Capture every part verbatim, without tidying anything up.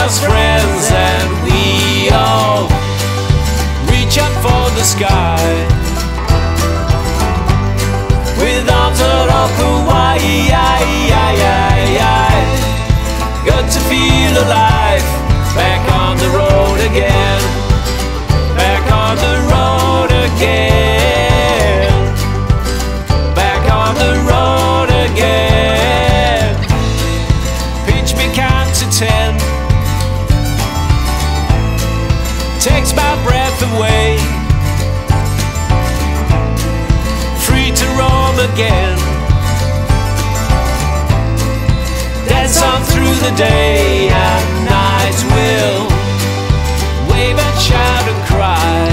was friends, and we all reach up for the sky with arms that open wide. Good to feel alive, back on the road again, back on the road again, back on the road again. Pinch me, count to ten, takes my breath away, free to roam again. Dance on through the day, and nights will wave and shout and cry,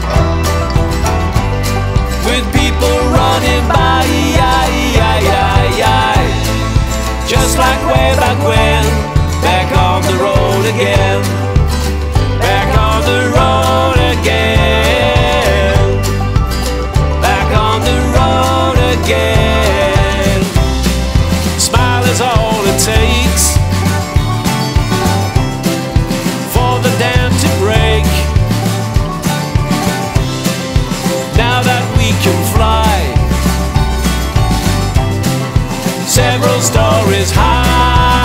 with people running by, just like way back when. Back on the road again, back on the road again, back on the road again. Smile is all it takes for the dam to break. Now that we can fly several stories high,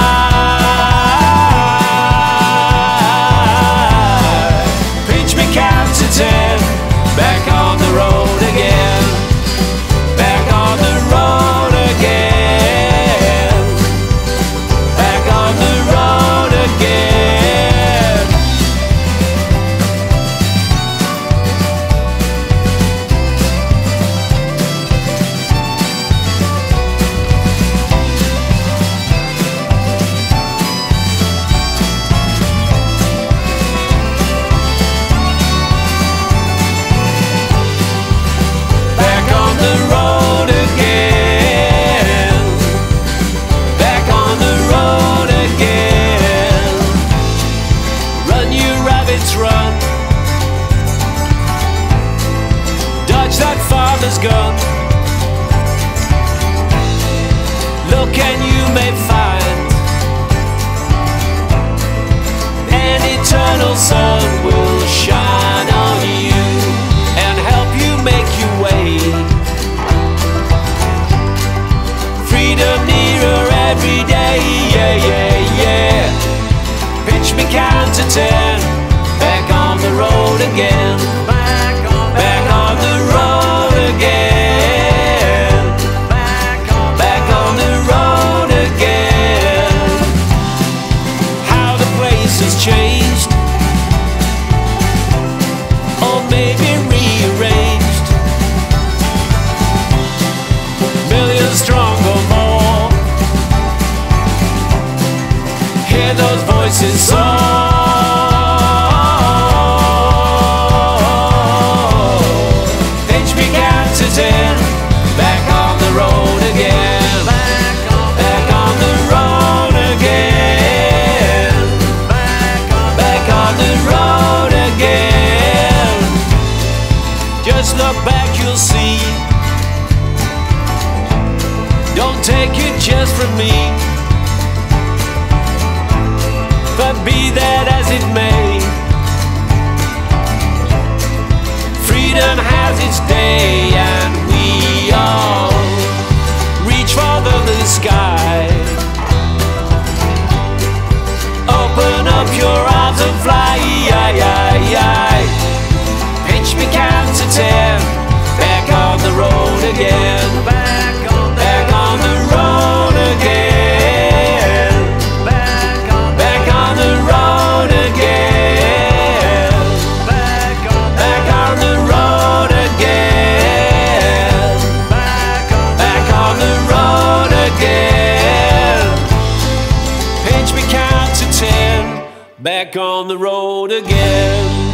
pinch me, count to ten, back on the road again, back on the road again, back on the road again. Back on the road again, back on the road again. Run, you rabbits, run, dodge that father's gun. Look and you may find an eternal sun will shine on you and help you make your way. Freedom nearer every day, yeah, yeah, yeah. Pinch me, count to ten, back on the road again, back on, back on the road again, back on, back on the road again. How the place has changed, or maybe rearranged, millions strong or more. Hear those voices soar. Pinch me, count to ten, back on the road again, back on, back on the road again, back on, back on the road again. Just look back, you'll see. Don't take it just from me, but be that as it may, freedom has its day, and we all reach for the blue sky. Open up your arms and fly. Pinch me, count to ten, back on the road again, back on, back on the road again, back on, back on the road again, back on, back on the road again, back on, back on the road again. Pinch me, count to ten, back on the road again.